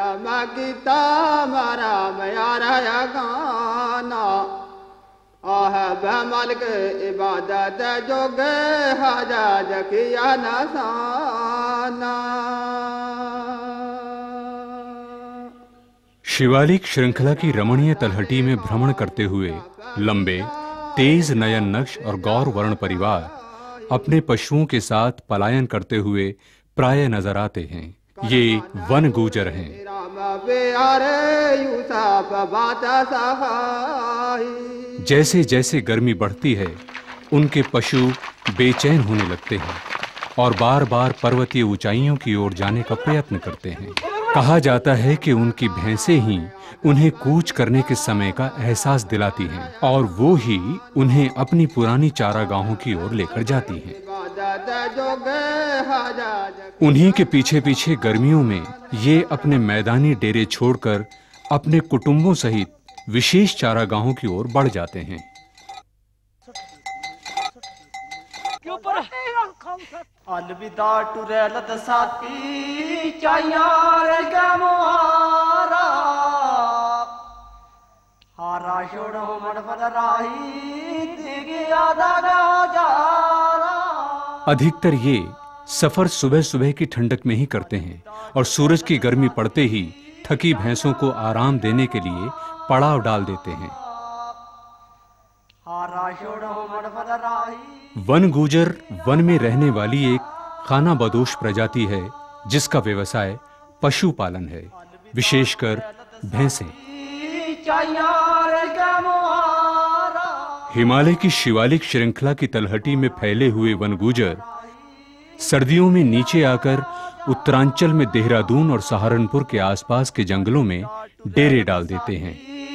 राम गीता राम यार गाना आह बमल के इबादत जोग हजाज किया नसाना। शिवालिक श्रृंखला की रमणीय तलहटी में भ्रमण करते हुए लंबे तेज नयन नक्श और गौर वर्ण परिवार अपने पशुओं के साथ पलायन करते हुए प्राय नजर आते हैं। ये वन गुजर हैं। जैसे जैसे गर्मी बढ़ती है उनके पशु बेचैन होने लगते हैं और बार बार पर्वतीय ऊंचाइयों की ओर जाने का प्रयत्न करते हैं। कहा जाता है कि उनकी भैंसें ही उन्हें कूच करने के समय का एहसास दिलाती हैं और वो ही उन्हें अपनी पुरानी चारागाहों की ओर लेकर जाती हैं। उन्हीं के पीछे पीछे गर्मियों में ये अपने मैदानी डेरे छोड़कर अपने कुटुंबों सहित विशेष चारागाहों की ओर बढ़ जाते हैं। अलविदा टुरेलत साथी चायार गमारा हारा छोड़ो मडफल राही दिगे आदा गाजारा। अधिकतर ये सफर सुबह सुबह की ठंडक में ही करते हैं और सूरज की गर्मी पड़ते ही थकी भैंसों को आराम देने के लिए पड़ाव डाल देते हैं। वन गुजर वन में रहने वाली एक खानाबदोश प्रजाति है जिसका व्यवसाय पशुपालन है, विशेषकर भैंसें। हिमालय की शिवालिक श्रृंखला की तलहटी में फैले हुए वन गुजर सर्दियों में नीचे आकर उत्तरांचल में देहरादून और सहारनपुर के आसपास के जंगलों में डेरे डाल देते हैं।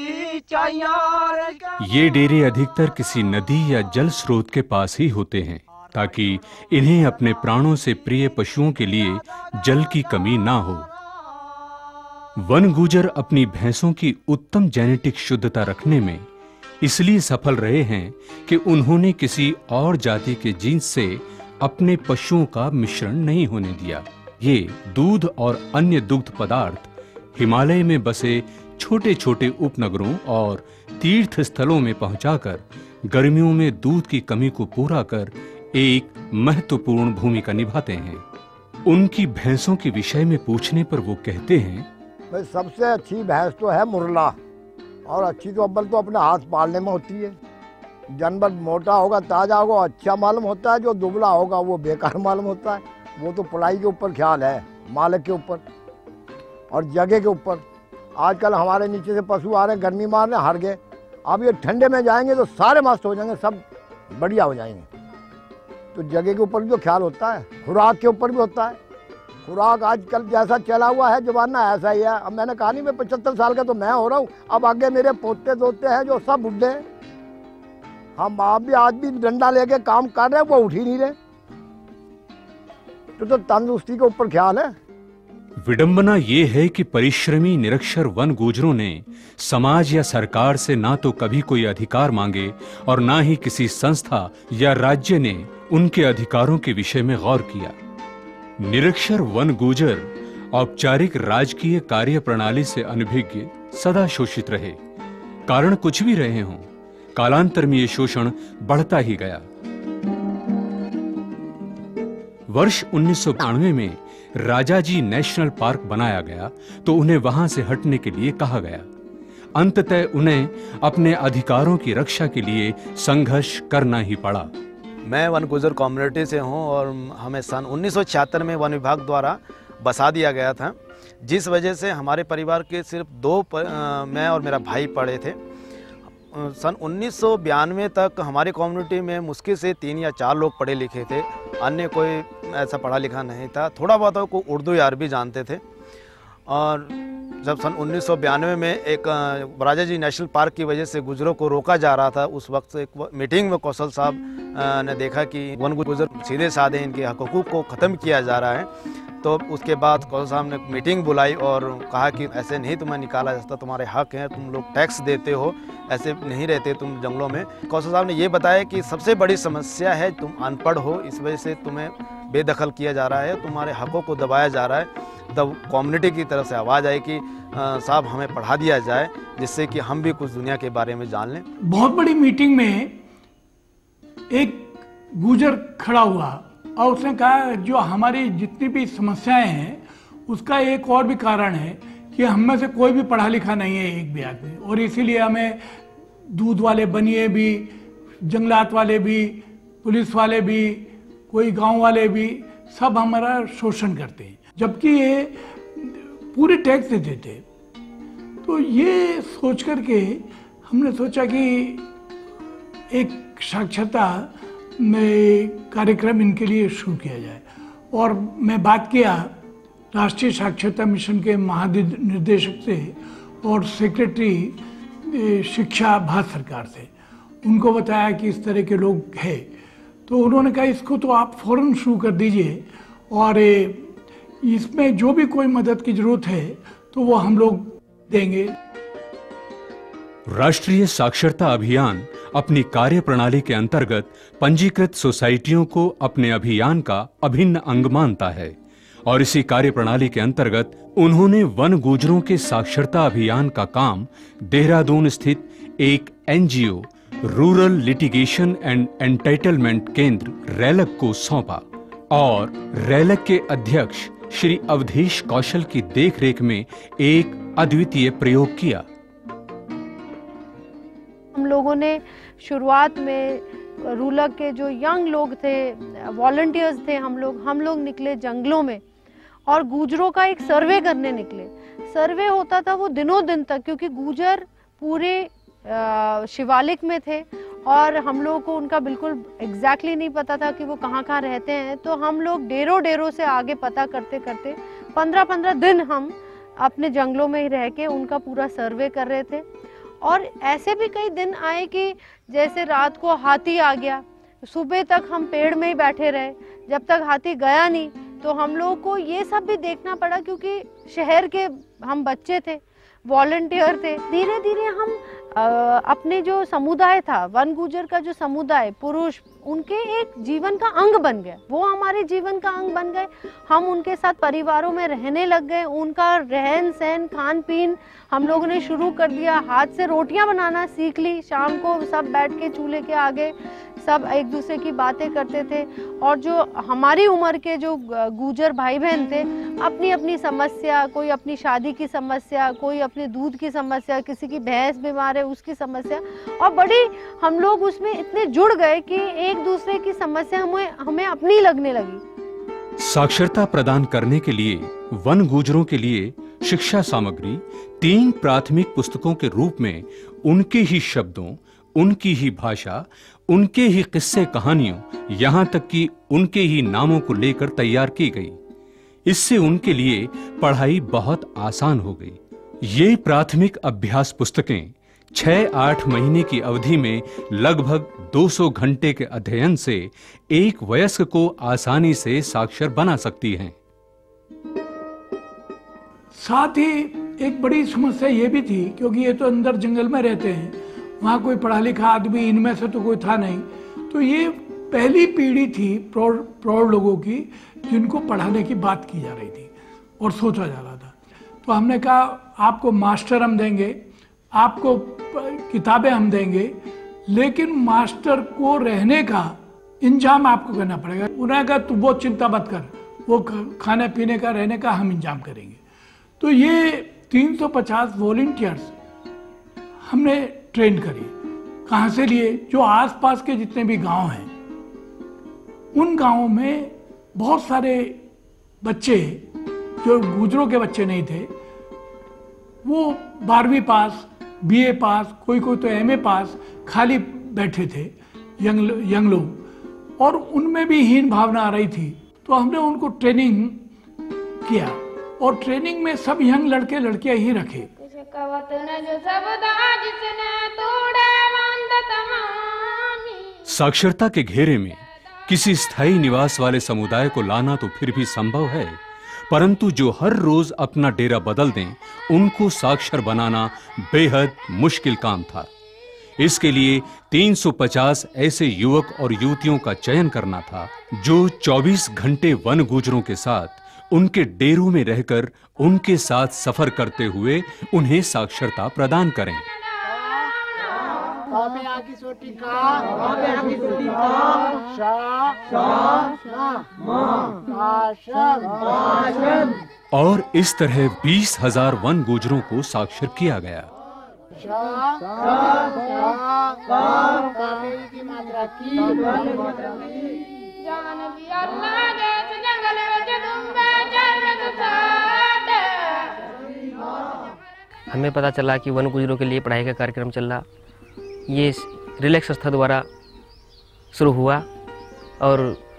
ये डेरे अधिकतर किसी नदी या जल स्रोत के पास ही होते हैं ताकि इन्हें अपने प्राणों से प्रिय पशुओं के लिए जल की कमी ना हो। वन गुजर अपनी भैंसों की उत्तम जेनेटिक शुद्धता रखने में इसलिए सफल रहे हैं कि उन्होंने किसी और जाति के जीन्स से अपने पशुओं का मिश्रण नहीं होने दिया। ये दूध और अन्य दुग्ध पदार्थ हिमालय में बसे छोटे छोटे उपनगरों और तीर्थ स्थलों में पहुंचाकर गर्मियों में दूध की कमी को पूरा कर एक महत्वपूर्ण भूमिका निभाते हैं। उनकी भैंसों के विषय में पूछने पर वो कहते हैं, भाई सबसे अच्छी भैंस तो है मुरला, और अच्छी तो अव्वल तो अपने हाथ पालने में होती है। जानवर मोटा होगा ताजा होगा अच्छा मालूम होता है, जो दुबला होगा वो बेकार मालूम होता है। वो तो पढ़ाई के ऊपर ख्याल है, मालिक के ऊपर और जगह के ऊपर। आजकल हमारे नीचे से पशु आ रहे हैं, गर्मी मार रहे, हार गए। अब ये ठंडे में जाएंगे तो सारे मस्त हो जाएंगे, सब बढ़िया हो जाएंगे। तो जगह के ऊपर भी तो ख्याल होता है, खुराक के ऊपर भी होता है। खुराक आजकल जैसा चला हुआ है जमाना ऐसा ही है। अब मैंने कहा नहीं, मैं 75 साल का तो मैं हो रहा हूँ, अब आगे मेरे पोते दोते हैं जो सब बुढ़े हैं। हम आप भी आज भी डंडा लेके काम कर रहे हैं, वो उठ ही नहीं रहे। तो तंदुरुस्ती के ऊपर ख्याल है। विडंबना ये है कि परिश्रमी निरक्षर वन गुजरों ने समाज या सरकार से ना तो कभी कोई अधिकार मांगे और ना ही किसी संस्था या राज्य ने उनके अधिकारों के विषय में गौर किया। निरक्षर वन गुजर औपचारिक राजकीय कार्य प्रणाली से अनभिज्ञ सदा शोषित रहे। कारण कुछ भी रहे हों, कालांतर में ये शोषण बढ़ता ही गया। वर्ष 1992 में राजाजी नेशनल पार्क बनाया गया तो उन्हें वहां से हटने के लिए कहा गया। अंततः उन्हें अपने अधिकारों की रक्षा के लिए संघर्ष करना ही पड़ा। मैं वन गुजर कम्युनिटी से हूं और हमें सन 1976 में वन विभाग द्वारा बसा दिया गया था, जिस वजह से हमारे परिवार के सिर्फ मैं और मेरा भाई पढ़े थे। सन 1992 तक हमारी कम्युनिटी में मुश्किल से 3 या 4 लोग पढ़े लिखे थे, अन्य कोई ऐसा पढ़ा लिखा नहीं था। थोड़ा बहुत को उर्दू या अरबी जानते थे। और जब सन 1992 में एक राजाजी नेशनल पार्क की वजह से गुजरों को रोका जा रहा था, उस वक्त एक मीटिंग में कौशल साहब ने देखा कि वन गुजर सीधे साधे इनके हकूक़ को ख़त्म किया जा रहा है, तो उसके बाद कौशल साहब ने मीटिंग बुलाई और कहा कि ऐसे नहीं तुम्हें निकाला जा सकता, तुम्हारे हक हैं, तुम लोग टैक्स देते हो, ऐसे नहीं रहते तुम जंगलों में। कौशल साहब ने ये बताया कि सबसे बड़ी समस्या है तुम अनपढ़ हो, इस वजह से तुम्हें बेदखल किया जा रहा है, तुम्हारे हकों को दबाया जा रहा है। तब कम्युनिटी की तरफ से आवाज़ आई कि साहब हमें पढ़ा दिया जाए, जिससे कि हम भी कुछ दुनिया के बारे में जान लें। बहुत बड़ी मीटिंग में एक गुजर खड़ा हुआ और उसने कहा जो हमारी जितनी भी समस्याएं हैं उसका एक और भी कारण है कि हम में से कोई भी पढ़ा लिखा नहीं है एक भी आदमी, और इसीलिए हमें दूध वाले बनिए भी, जंगलात वाले भी, पुलिस वाले भी, कोई गांव वाले भी, सब हमारा शोषण करते हैं, जबकि ये पूरे टैक्स देते थे। तो ये सोच करके हमने सोचा कि एक साक्षरता में कार्यक्रम इनके लिए शुरू किया जाए, और मैं बात किया राष्ट्रीय साक्षरता मिशन के महानिदेशक से और सेक्रेटरी शिक्षा भारत सरकार से। उनको बताया कि इस तरह के लोग हैं, तो उन्होंने कहा इसको तो आप फौरन शुरू कर दीजिए और इसमें जो भी कोई मदद की जरूरत है तो वो हम लोग देंगे। राष्ट्रीय साक्षरता अभियान अपनी कार्यप्रणाली के अंतर्गत पंजीकृत सोसाइटियों को अपने अभियान का अभिन्न अंग मानता है, और इसी कार्यप्रणाली के अंतर्गत उन्होंने वन गुजरों के साक्षरता अभियान का काम देहरादून स्थित एक NGO rural litigation and entitlement Kendra रैलक को सौंपा, और रैलक के अध्यक्ष श्री अवधेश कौशल की देखरेख में एक अद्वितीय प्रयोग किया। हम लोगों ने शुरुआत में रूरल के जो यंग लोग थे, वॉलंटियर्स थे, हम लोग निकले जंगलों में और गुजरों का एक सर्वे करने निकले। सर्वे होता था वो दिनों दिन तक, क्योंकि गुजर पूरे शिवालिक में थे और हम लोगों को उनका बिल्कुल एग्जैक्टली नहीं पता था कि वो कहाँ कहाँ रहते हैं। तो हम लोग डेरों से आगे पता करते करते 15-15 दिन हम अपने जंगलों में ही रह के उनका पूरा सर्वे कर रहे थे। और ऐसे भी कई दिन आए कि जैसे रात को हाथी आ गया, सुबह तक हम पेड़ में ही बैठे रहे, जब तक हाथी गया नहीं तो हम लोगों को ये सब भी देखना पड़ा, क्योंकि शहर के हम बच्चे थे, वॉलंटियर थे। धीरे धीरे हम अपने जो समुदाय था, वन गुजर का जो समुदाय, पुरुष, उनके एक जीवन का अंग बन गए, वो हमारे जीवन का अंग बन गए। हम उनके साथ परिवारों में रहने लग गए, उनका रहन सहन, खान पीन हम लोगों ने शुरू कर दिया। हाथ से रोटियां बनाना सीख ली, शाम को सब बैठ के चूल्हे के आगे सब एक दूसरे की बातें करते थे। और जो हमारी उम्र के जो गुजर भाई बहन थे, अपनी अपनी समस्या, कोई अपनी शादी की समस्या, कोई अपने दूध की समस्या, किसी की भैंस बीमार है उसकी समस्या, और बड़ी हम लोग उसमें इतने जुड़ गए कि एक दूसरे की समस्या हमें अपनी लगने लगी। साक्षरता प्रदान करने के लिए वन गुजरों के लिए शिक्षा सामग्री 3 प्राथमिक पुस्तकों के रूप में उनके ही शब्दों, उनकी ही भाषा, उनके ही किस्से कहानियों, यहाँ तक कि उनके ही नामों को लेकर तैयार की गई। इससे उनके लिए पढ़ाई बहुत आसान हो गई। ये प्राथमिक अभ्यास पुस्तकें 6-8 महीने की अवधि में लगभग 200 घंटे के अध्ययन से एक वयस्क को आसानी से साक्षर बना सकती हैं। साथ ही एक बड़ी समस्या ये भी थी, क्योंकि ये तो अंदर जंगल में रहते हैं, वहाँ कोई पढ़ा लिखा आदमी इनमें से तो कोई था नहीं, तो ये पहली पीढ़ी थी प्रौढ़ लोगों की जिनको पढ़ाने की बात की जा रही थी और सोचा जा रहा था। तो हमने कहा आपको मास्टर हम देंगे, आपको किताबें हम देंगे, लेकिन मास्टर को रहने का इंतजाम आपको करना पड़ेगा। उन्होंने कहा तू बहुत चिंता मत कर, वो खाने पीने का रहने का हम इंतजाम करेंगे। तो ये 350 वॉलंटियर्स हमने ट्रेन करी। कहाँ से लिए? जो आसपास के जितने भी गांव हैं, उन गांवों में बहुत सारे बच्चे जो गुजरों के बच्चे नहीं थे, वो 12वीं पास, BA पास, कोई तो MA पास खाली बैठे थे, यंग लोग, और उनमें भी हीन भावना आ रही थी। तो हमने उनको ट्रेनिंग किया, और ट्रेनिंग में सब यंग लड़के लड़कियां ही रखे। साक्षरता के घेरे में किसी स्थायी निवास वाले समुदाय को लाना तो फिर भी संभव है, परंतु जो हर रोज अपना डेरा बदल दें, उनको साक्षर बनाना बेहद मुश्किल काम था। इसके लिए 350 ऐसे युवक और युवतियों का चयन करना था जो 24 घंटे वन गुजरों के साथ उनके डेरों में रहकर उनके साथ सफर करते हुए उन्हें साक्षरता प्रदान करें। और इस तरह 20,000 वन गुजरों को साक्षर किया गया। हमें पता चला कि वन गुजरों के लिए पढ़ाई का कार्यक्रम चल रहा। ये रिलैक्स संस्था द्वारा शुरू हुआ और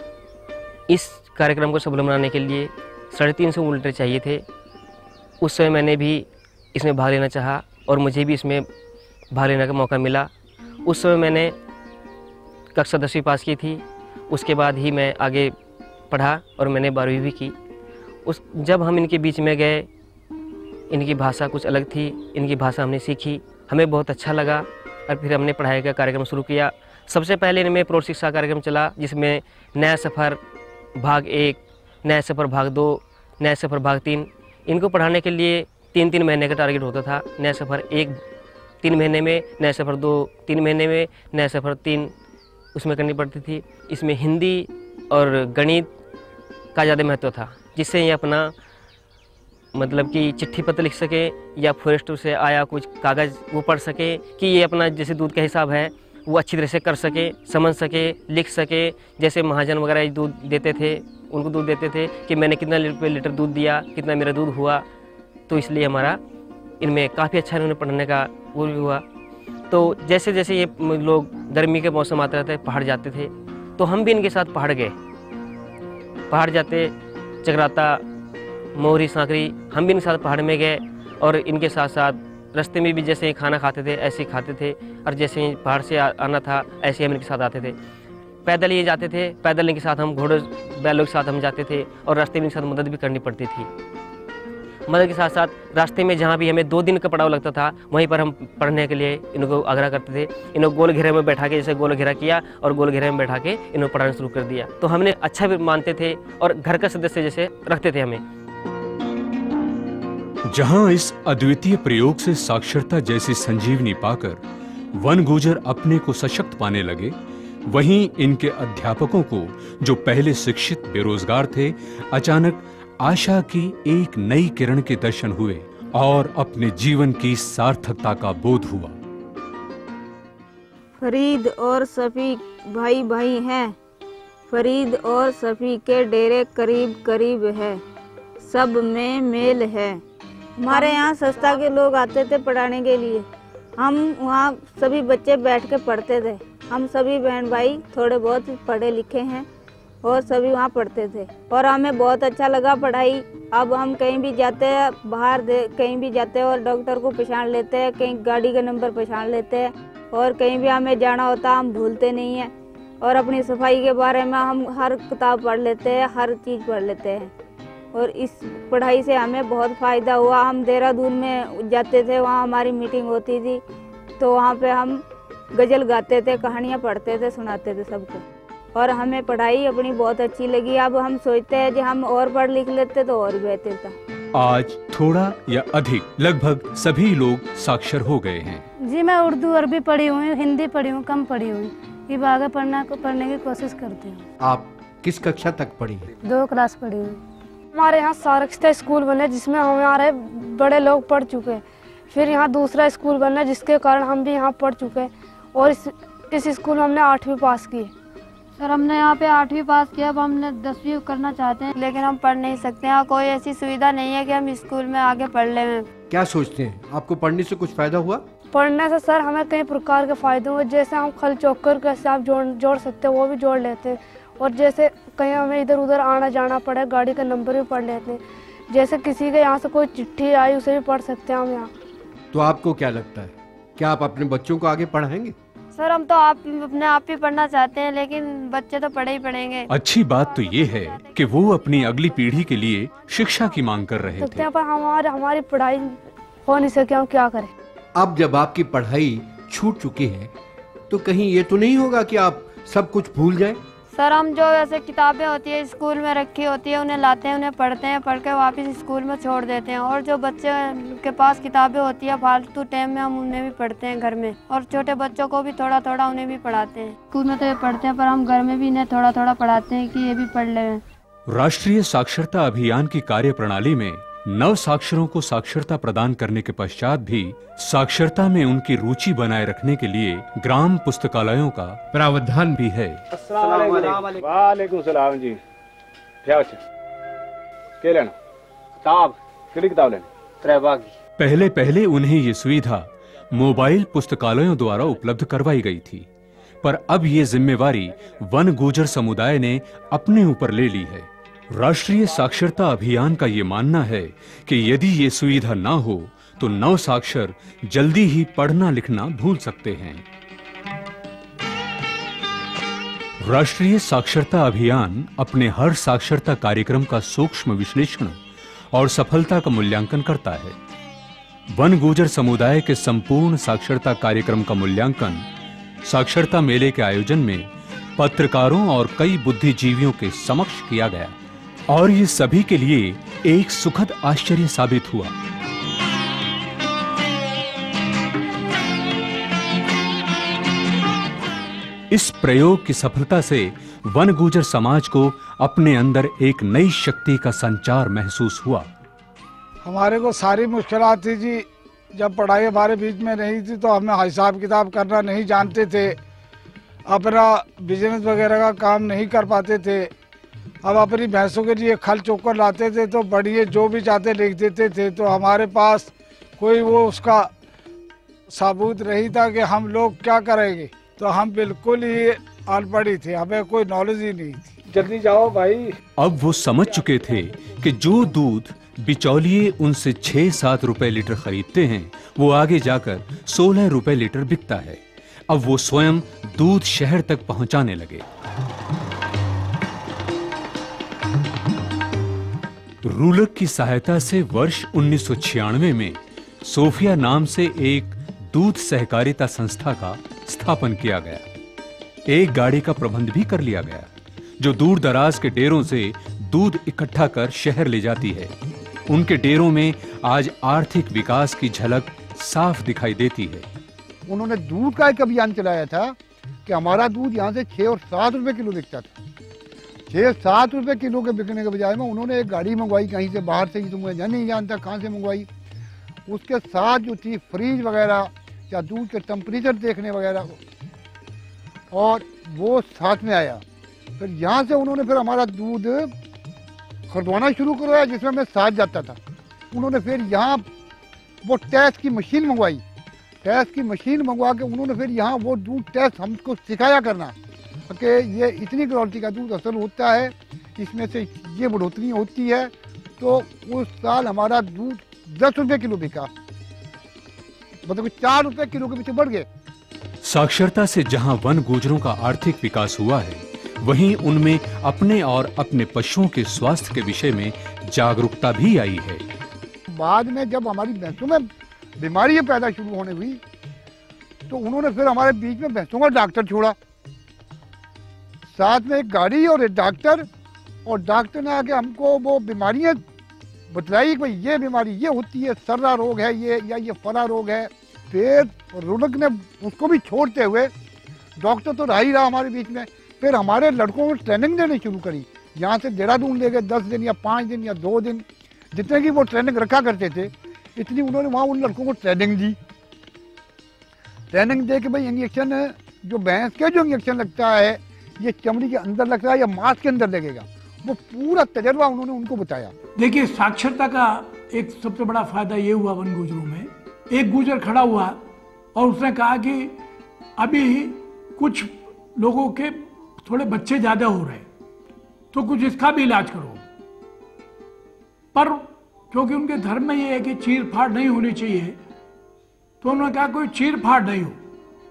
इस कार्यक्रम को सफल बनाने के लिए 350 वॉलंटियर चाहिए थे। उस समय मैंने भी इसमें भाग लेना चाहा और मुझे भी इसमें भाग लेने का मौका मिला। उस समय मैंने कक्षा 10वीं पास की थी। उसके बाद ही मैं आगे पढ़ा और मैंने 12वीं भी की। जब हम इनके बीच में गए, इनकी भाषा कुछ अलग थी, इनकी भाषा हमने सीखी, हमें बहुत अच्छा लगा और फिर हमने पढ़ाई का कार्यक्रम शुरू किया। सबसे पहले इनमें प्रौढ़ शिक्षा कार्यक्रम चला, जिसमें नया सफ़र भाग 1, नया सफ़र भाग 2, नया सफ़र भाग 3। इनको पढ़ाने के लिए 3-3 महीने का टारगेट होता था। नया सफ़र 1 3 महीने में, नया सफ़र 2 3 महीने में, नया सफ़र 3 उसमें करनी पड़ती थी। इसमें हिंदी और गणित का ज़्यादा महत्व था, जिससे ये अपना मतलब कि चिट्ठी पत्र लिख सके या फॉरेस्ट से आया कुछ कागज़ वो पढ़ सके कि ये अपना जैसे दूध का हिसाब है वो अच्छी तरह से कर सके, समझ सके, लिख सके। जैसे महाजन वगैरह दूध देते थे, उनको दूध देते थे कि मैंने कितना लीटर दूध दिया, कितना मेरा दूध हुआ। तो इसलिए हमारा इनमें काफ़ी अच्छा इन्होंने पढ़ने का वो भी हुआ। तो जैसे जैसे ये लोग गर्मी के मौसम आते रहते पहाड़ जाते थे, तो हम भी इनके साथ पहाड़ गए। पहाड़ जाते चकराता, मोहरी, सांकरी, हम भी इनके साथ पहाड़ में गए और इनके साथ साथ रास्ते में भी जैसे ही खाना खाते थे ऐसे ही खाते थे, और जैसे ही पहाड़ से आना था ऐसे हम इनके साथ आते थे। पैदल ये जाते थे, पैदल इनके साथ हम घोड़े बैलों के साथ हम जाते थे और रास्ते में इनके साथ मदद भी करनी पड़ती थी। मदद के साथ साथ रास्ते में जहाँ भी हमें 2 दिन का पड़ाव लगता था, वहीं पर हम पढ़ने के लिए इनको आग्रह करते थे। इनको गोल घेरे में बैठा के, जैसे गोल घेरा किया और गोल घेरे में बैठा के इन्होंने पढ़ाना शुरू कर दिया। तो हमने अच्छा भी मानते थे और घर का सदस्य जैसे रखते थे हमें। जहां इस अद्वितीय प्रयोग से साक्षरता जैसी संजीवनी पाकर वन गुजर अपने को सशक्त पाने लगे, वहीं इनके अध्यापकों को, जो पहले शिक्षित बेरोजगार थे, अचानक आशा की एक नई किरण के दर्शन हुए और अपने जीवन की सार्थकता का बोध हुआ। फरीद और सफी भाई भाई हैं। फरीद और सफी के डेरे करीब करीब है, सब में मेल है। हमारे यहाँ संस्था के लोग आते थे पढ़ाने के लिए। हम वहाँ सभी बच्चे बैठ के पढ़ते थे। हम सभी बहन भाई थोड़े बहुत पढ़े लिखे हैं और सभी वहाँ पढ़ते थे और हमें बहुत अच्छा लगा पढ़ाई। अब हम कहीं भी जाते हैं, बाहर कहीं भी जाते हैं और डॉक्टर को पहचान लेते हैं, कहीं गाड़ी का नंबर पहचान लेते हैं और कहीं भी हमें जाना होता हम भूलते नहीं हैं। और अपनी सफाई के बारे में हम हर किताब पढ़ लेते हैं, हर चीज़ पढ़ लेते हैं और इस पढ़ाई से हमें बहुत फ़ायदा हुआ। हम देहरादून में जाते थे, वहाँ हमारी मीटिंग होती थी, तो वहाँ पे हम गज़ल गाते थे, कहानियाँ पढ़ते थे, सुनाते थे सबको और हमें पढ़ाई अपनी बहुत अच्छी लगी। अब हम सोचते हैं कि हम और पढ़ लिख लेते तो और बेहतर था। आज थोड़ा या अधिक लगभग सभी लोग साक्षर हो गए हैं। जी मैं उर्दू अरबी पढ़ी हुई, हिंदी पढ़ी हूँ, कम पढ़ी हुई। ये आगे पढ़ने की कोशिश करती हूँ। आप किस कक्षा तक पढ़ी हैं? 2 क्लास पढ़ी हुई। हमारे यहाँ सारख्ता स्कूल बने जिसमें हमारे बड़े लोग पढ़ चुके हैं। फिर यहाँ दूसरा स्कूल बना जिसके कारण हम भी यहाँ पढ़ चुके हैं और इस स्कूल में हमने 8वीं पास की। सर हमने यहाँ पे 8वीं पास किया, अब हमने 10वीं करना चाहते हैं लेकिन हम पढ़ नहीं सकते। यहाँ कोई ऐसी सुविधा नहीं है कि हम स्कूल में आगे पढ़ लें। क्या सोचते हैं, आपको पढ़ने से कुछ फायदा हुआ? पढ़ने से सर हमें कई प्रकार के फायदे हुए। जैसे हम खल चौकर के हिसाब जोड़ सकते हैं, वो भी जोड़ लेते हैं। और जैसे कहीं हमें इधर उधर आना जाना पड़े, गाड़ी का नंबर भी पढ़ लेते हैं। जैसे किसी के यहाँ से कोई चिट्ठी आई उसे भी पढ़ सकते हैं हम यहाँ। तो आपको क्या लगता है, क्या आप अपने बच्चों को आगे पढ़ाएंगे? सर हम तो अपने आप ही पढ़ना चाहते हैं, लेकिन बच्चे तो पढ़े ही पढ़ेंगे। अच्छी बात तो ये है कि वो अपनी अगली पीढ़ी के लिए शिक्षा की मांग कर रहे थे। पर हमारी पढ़ाई हो नहीं सके, हम क्या करें। अब जब आपकी पढ़ाई छूट चुकी है तो कहीं ये तो नहीं होगा कि आप सब कुछ भूल जाए? सर हम जो ऐसे किताबें होती है स्कूल में रखी होती है उन्हें लाते हैं, उन्हें पढ़ते हैं, पढ़ के वापस स्कूल में छोड़ देते हैं। और जो बच्चे के पास किताबें होती है फालतू टाइम में हम उन्हें भी पढ़ते हैं घर में, और छोटे बच्चों को भी थोड़ा थोड़ा उन्हें भी पढ़ाते हैं। स्कूल में तो ये पढ़ते हैं पर हम घर में भी इन्हें थोड़ा थोड़ा पढ़ाते हैं कि ये भी पढ़ लें। राष्ट्रीय साक्षरता अभियान की कार्यप्रणाली में नव साक्षरों को साक्षरता प्रदान करने के पश्चात भी साक्षरता में उनकी रुचि बनाए रखने के लिए ग्राम पुस्तकालयों का प्रावधान भी है। वालेकुम सलाम जी। क्या लेना? किताब लेनी? पहले पहले उन्हें ये सुविधा मोबाइल पुस्तकालयों द्वारा उपलब्ध करवाई गई थी, पर अब ये जिम्मेवारी वन गुर्जर समुदाय ने अपने ऊपर ले ली है। राष्ट्रीय साक्षरता अभियान का ये मानना है कि यदि ये सुविधा ना हो तो नव साक्षर जल्दी ही पढ़ना लिखना भूल सकते हैं। राष्ट्रीय साक्षरता अभियान अपने हर साक्षरता कार्यक्रम का सूक्ष्म विश्लेषण और सफलता का मूल्यांकन करता है। वन गुर्जर समुदाय के संपूर्ण साक्षरता कार्यक्रम का मूल्यांकन साक्षरता मेले के आयोजन में पत्रकारों और कई बुद्धिजीवियों के समक्ष किया गया, और ये सभी के लिए एक सुखद आश्चर्य साबित हुआ। इस प्रयोग की सफलता से वन गुर्जर समाज को अपने अंदर एक नई शक्ति का संचार महसूस हुआ। हमारे को सारी मुश्किलात थी जी, जब पढ़ाई हमारे बीच में नहीं थी तो हमें हिसाब किताब करना नहीं जानते थे, अपना बिजनेस वगैरह का काम नहीं कर पाते थे। अब अपनी भैंसों के लिए खल चोकर लाते थे तो बढ़िए जो भी चाहते लिख देते थे, तो हमारे पास कोई वो उसका सबूत नहीं था कि हम लोग क्या करेंगे। तो हम बिल्कुल ही अनपढ़ ही थे, हमें कोई नॉलेज ही नहीं थी। जल्दी जाओ भाई। अब वो समझ चुके थे कि जो दूध बिचौलिए उनसे 6-7 रुपए लीटर खरीदते हैं वो आगे जाकर 16 रुपए लीटर बिकता है। अब वो स्वयं दूध शहर तक पहुंचाने लगे। रूलक की सहायता से वर्ष 1996 में सोफिया नाम से एक दूध सहकारिता संस्था का स्थापन किया गया। एक गाड़ी का प्रबंध भी कर लिया गया जो दूर दराज के डेरों से दूध इकट्ठा कर शहर ले जाती है। उनके डेरों में आज आर्थिक विकास की झलक साफ दिखाई देती है। उन्होंने दूध का एक अभियान चलाया था कि हमारा दूध यहाँ से 6 और 7 रुपए किलो बिकता था। 6-7 रुपए किलो के बिकने के बजाय में उन्होंने एक गाड़ी मंगवाई कहीं से बाहर से, तो मुझे नहीं जानता कहाँ से मंगवाई। उसके साथ जो थी फ्रीज वगैरह या दूध के टेम्परेचर देखने वगैरह, और वो साथ में आया। फिर यहाँ से उन्होंने फिर हमारा दूध खरीदवाना शुरू करवाया जिसमें मैं साथ जाता था। उन्होंने फिर यहाँ वो टेस्ट की मशीन मंगवाई। टेस्ट की मशीन मंगवा के उन्होंने फिर यहाँ वो दूध टेस्ट हमको सिखाया करना कि ये इतनी क्वालिटी का दूध असल होता है, इसमें से ये बढ़ोतरी होती है। तो उस साल हमारा दूध 10 रुपए किलो बिका, मतलब 4 रुपए किलो के पीछे बढ़ गए। साक्षरता से जहां वन गुर्जरों का आर्थिक विकास हुआ है, वहीं उनमें अपने और अपने पशुओं के स्वास्थ्य के विषय में जागरूकता भी आई है। बाद में जब हमारी भैंसों में बीमारियां पैदा शुरू होने हुई तो उन्होंने फिर हमारे बीच में भैंसों का डॉक्टर छोड़ा, साथ में एक गाड़ी और एक डॉक्टर। और डॉक्टर ने आके हमको वो बीमारियां बतलाई कि भाई ये बीमारी ये होती है, सर्रा रोग है ये, या ये फरा रोग है। फिर रुलक ने उसको भी छोड़ते हुए, डॉक्टर तो रह ही रहा हमारे बीच में, फिर हमारे लड़कों को ट्रेनिंग देनी शुरू करी। यहाँ से देहरादून ले गए 10 दिन या 5 दिन या 2 दिन, जितने की वो ट्रेनिंग रखा करते थे, इतनी उन्होंने वहाँ उन लड़कों को ट्रेनिंग दी। ट्रेनिंग दे के भाई इंजेक्शन, जो भैंस के जो इंजेक्शन लगता है ये चमड़ी के अंदर लगता है या मांस के अंदर लगेगा, वो पूरा तजर्बा उन्होंने उनको बताया। देखिए, साक्षरता का एक सबसे बड़ा फायदा ये हुआ वन गुर्जरों में, एक गुर्जर खड़ा हुआ और उसने कहा कि अभी कुछ लोगों के थोड़े बच्चे ज्यादा हो रहे, तो कुछ इसका भी इलाज करो। पर क्योंकि उनके धर्म में ये है कि चीर फाड़ नहीं होनी चाहिए, तो उन्होंने कहा कोई चीर फाड़ नहीं हो,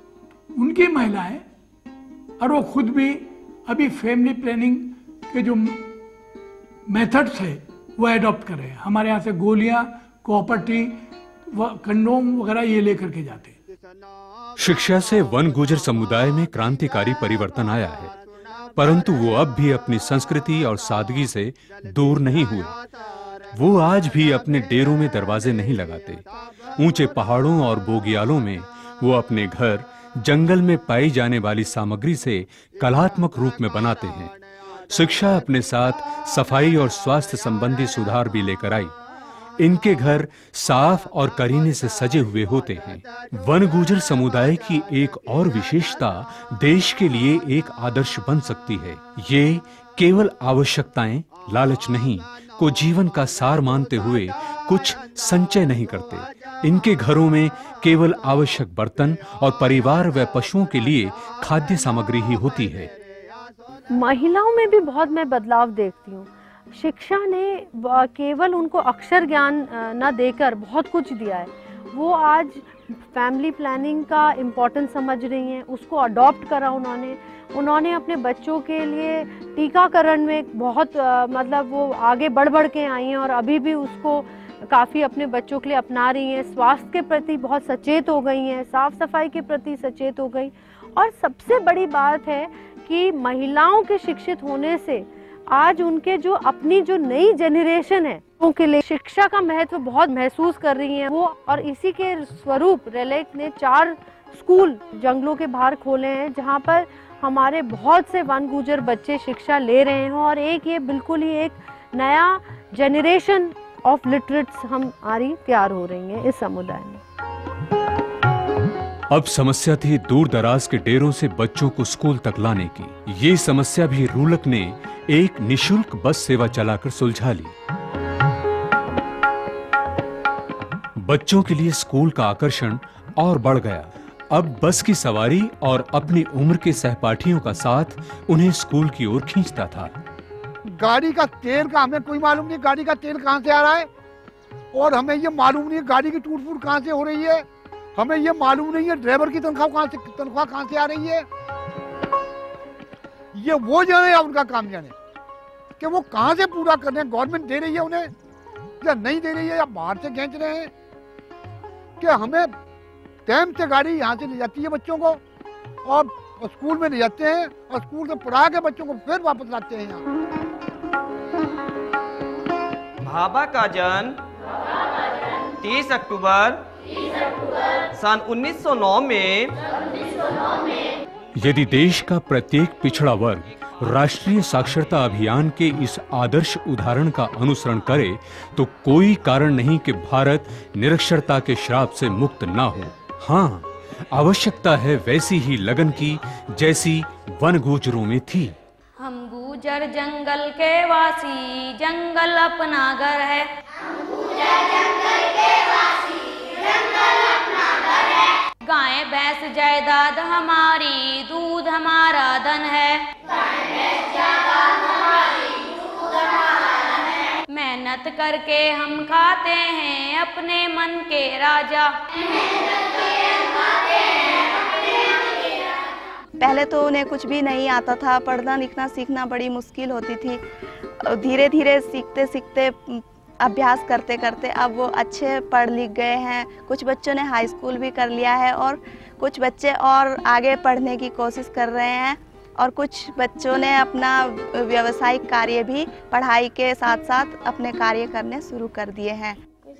उनकी महिलाएं और वो खुद भी अभी फैमिली प्लानिंग के जो मेथड्स है वो एडॉप्ट कर रहे हैं। हमारे यहाँ से गोलियां, कॉपर्टी, कंडोम वगैरह ये लेकर के जाते हैं। शिक्षा से वन गुर्जर समुदाय में क्रांतिकारी परिवर्तन आया है, परंतु वो अब भी अपनी संस्कृति और सादगी से दूर नहीं हुए। वो आज भी अपने डेरों में दरवाजे नहीं लगाते। ऊंचे पहाड़ों और बोगियालों में वो अपने घर जंगल में पाई जाने वाली सामग्री से कलात्मक रूप में बनाते हैं। शिक्षा अपने साथ सफाई और स्वास्थ्य संबंधी सुधार भी लेकर आई। इनके घर साफ और करीने से सजे हुए होते हैं। वन गुर्जर समुदाय की एक और विशेषता देश के लिए एक आदर्श बन सकती है। ये केवल आवश्यकताएं, लालच नहीं, को जीवन का सार मानते हुए कुछ संचय नहीं करते। इनके घरों में केवल आवश्यक बर्तन और परिवार व पशुओं के लिए खाद्य सामग्री ही होती है। महिलाओं में भी बहुत मैं बदलाव देखती हूँ। शिक्षा ने केवल उनको अक्षर ज्ञान न देकर बहुत कुछ दिया है। वो आज फैमिली प्लानिंग का इम्पोर्टेंस समझ रही हैं, उसको अडॉप्ट करा उन्होंने अपने बच्चों के लिए टीकाकरण में बहुत मतलब वो आगे बढ़ के आई हैं और अभी भी उसको काफ़ी अपने बच्चों के लिए अपना रही हैं। स्वास्थ्य के प्रति बहुत सचेत हो गई हैं, साफ सफाई के प्रति सचेत हो गई। और सबसे बड़ी बात है कि महिलाओं के शिक्षित होने से आज उनके जो अपनी जो नई जनरेशन है उनके लिए शिक्षा का महत्व बहुत महसूस कर रही हैं वो। और इसी के स्वरूप रेलेक्ट ने 4 स्कूल जंगलों के बाहर खोले हैं जहां पर हमारे बहुत से वन गुर्जर बच्चे शिक्षा ले रहे हैं। और एक ये बिल्कुल ही एक नया जनरेशन ऑफ लिटरेट्स हमारी तैयार हो रही हैं इस समुदाय में। अब समस्या थी दूर दराज के डेरों से बच्चों को स्कूल तक लाने की। ये समस्या भी रूलक ने एक निशुल्क बस सेवा चलाकर सुलझा ली। बच्चों के लिए स्कूल का आकर्षण और बढ़ गया। अब बस की सवारी और अपनी उम्र के सहपाठियों का साथ उन्हें स्कूल की ओर खींचता था। गाड़ी का तेल का हमें कोई मालूम नहीं, गाड़ी का तेल कहाँ से आ रहा है, और हमें ये मालूम नहीं गाड़ी की टूट फूट कहाँ से हो रही है। हमें ये मालूम नहीं है ड्राइवर की तनख्वाह कहाँ से आ रही है। ये वो जाने या उनका काम जाने कि वो कहाँ से पूरा कर रहे हैं। गवर्नमेंट दे रही है उन्हें या नहीं दे रही है, या बाहर से खींच रहे हैं। कि हमें टाइम से गाड़ी यहाँ से ले जाती है बच्चों को और स्कूल में ले जाते हैं और स्कूल से पढ़ा के बच्चों को फिर वापस लाते हैं यहाँ। भाभा का जन्म 30 अक्टूबर सन 1909 में। यदि देश का प्रत्येक पिछड़ा वर्ग राष्ट्रीय साक्षरता अभियान के इस आदर्श उदाहरण का अनुसरण करे तो कोई कारण नहीं कि भारत निरक्षरता के श्राप से मुक्त ना हो। हाँ, आवश्यकता है वैसी ही लगन की जैसी वन गुर्जरों में थी। हम गुर्जर जंगल के वासी, जंगल अपना घर है। हम गुर्जर जंगल के वासी, जंगल अपना घर है। गाय भैंस जायदाद हमारी, दूध हमारा धन है। गाय भैंस जायदाद हमारी, दूध हमारा धन है। मेहनत करके हम खाते हैं अपने मन के राजा। पहले तो उन्हें कुछ भी नहीं आता था, पढ़ना लिखना सीखना बड़ी मुश्किल होती थी। धीरे धीरे सीखते सीखते अभ्यास करते करते अब वो अच्छे पढ़ लिख गए हैं। कुछ बच्चों ने हाई स्कूल भी कर लिया है और कुछ बच्चे और आगे पढ़ने की कोशिश कर रहे हैं और कुछ बच्चों ने अपना व्यावसायिक कार्य भी पढ़ाई के साथ साथ अपने कार्य करने शुरू कर दिए हैं।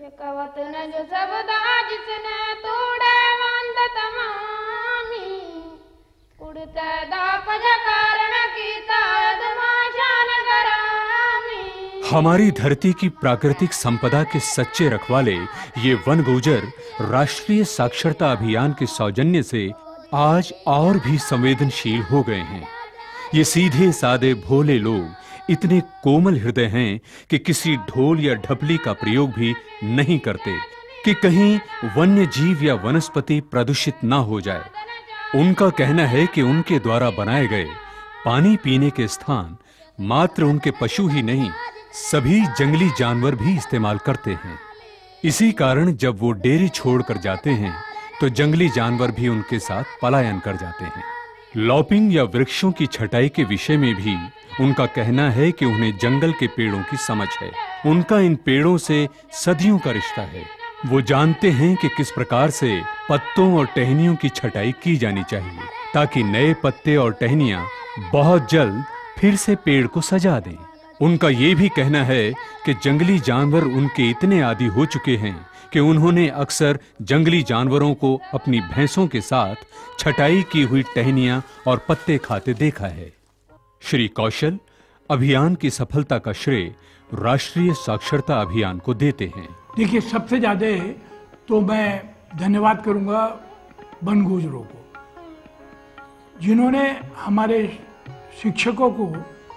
हमारी धरती की प्राकृतिक संपदा के सच्चे रखवाले ये वन गुर्जर राष्ट्रीय साक्षरता अभियान के सौजन्य से आज और भी संवेदनशील हो गए हैं। ये सीधे सादे भोले लोग इतने कोमल हृदय हैं कि किसी ढोल या ढपली का प्रयोग भी नहीं करते कि कहीं वन्य जीव या वनस्पति प्रदूषित ना हो जाए। उनका कहना है कि उनके द्वारा बनाए गए पानी पीने के स्थान मात्र उनके पशु ही नहीं, सभी जंगली जानवर भी इस्तेमाल करते हैं। इसी कारण जब वो डेरे छोड़कर जाते हैं तो जंगली जानवर भी उनके साथ पलायन कर जाते हैं। लॉपिंग या वृक्षों की छटाई के विषय में भी उनका कहना है कि उन्हें जंगल के पेड़ों की समझ है। उनका इन पेड़ों से सदियों का रिश्ता है। वो जानते हैं कि किस प्रकार से पत्तों और टहनियों की छटाई की जानी चाहिए ताकि नए पत्ते और टहनियां बहुत जल्द फिर से पेड़ को सजा दें। उनका ये भी कहना है कि जंगली जानवर उनके इतने आदी हो चुके हैं कि उन्होंने अक्सर जंगली जानवरों को अपनी भैंसों के साथ छटाई की हुई टहनियां और पत्ते खाते देखा है। श्री कौशल अभियान की सफलता का श्रेय राष्ट्रीय साक्षरता अभियान को देते हैं। देखिए, सबसे ज्यादा तो मैं धन्यवाद करूंगा वन गुजरों को, जिन्होंने हमारे शिक्षकों को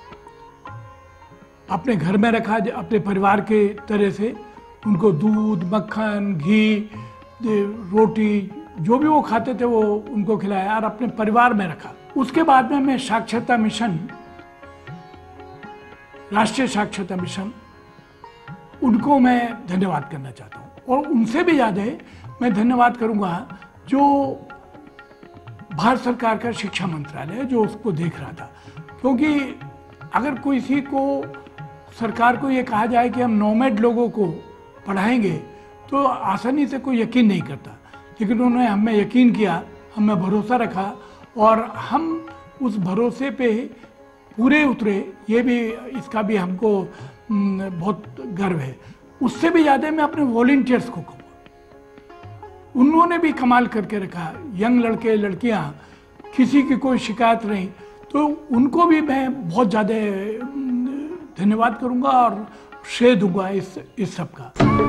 अपने घर में रखा, अपने परिवार के तरह से उनको दूध, मक्खन, घी, रोटी जो भी वो खाते थे वो उनको खिलाया और अपने परिवार में रखा। उसके बाद में मैं साक्षरता मिशन, राष्ट्रीय साक्षरता मिशन, उनको मैं धन्यवाद करना चाहता हूँ। और उनसे भी ज़्यादा मैं धन्यवाद करूँगा जो भारत सरकार का शिक्षा मंत्रालय जो उसको देख रहा था, क्योंकि अगर किसी को सरकार को ये कहा जाए कि हम नोमैड लोगों को पढ़ाएंगे तो आसानी से कोई यकीन नहीं करता, लेकिन उन्होंने हमें यकीन किया, हमें भरोसा रखा और हम उस भरोसे पे पूरे उतरे। ये भी, इसका भी हमको बहुत गर्व है। उससे भी ज़्यादा मैं अपने वॉलंटियर्स को कहूँगा, उन्होंने भी कमाल करके रखा। यंग लड़के लड़कियाँ, किसी की कोई शिकायत नहीं, तो उनको भी मैं बहुत ज़्यादा धन्यवाद करूँगा और श्रेय दूंगा इस सब का।